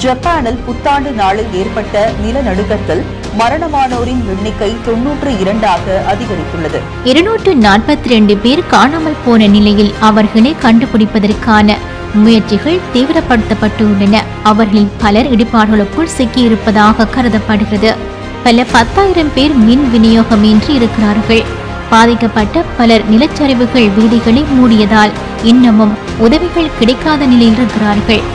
ஜப்பானில் புத்தாண்டு நாளில் ஏற்பட்ட நிலநடுக்கத்தில் மரணமானோரின் எண்ணிக்கை 92 அதிகரித்துள்ளது. 242 பேர் காணாமல் போன நிலையில் அவர்களை கண்டுபிடிப்பதற்கான முயற்சிகள் தீவிரப்படுத்தப்பட்டுள்ளன. அவர்களில் பலர் இடிபாடுகளுக்குள் சிக்கியிருப்பதாக கருதப்படுகிறது. பல 10,000 பேர் மின் விநியோகமின்றி இருக்கிறார்கள். பாதிக்கப்பட்ட பலர் நிலச்சரிவுகள் வீதிகளை மூடியதால் இன்னமும் உதவிகள் கிடைக்காத நிலையில் இருக்கிறார்கள்.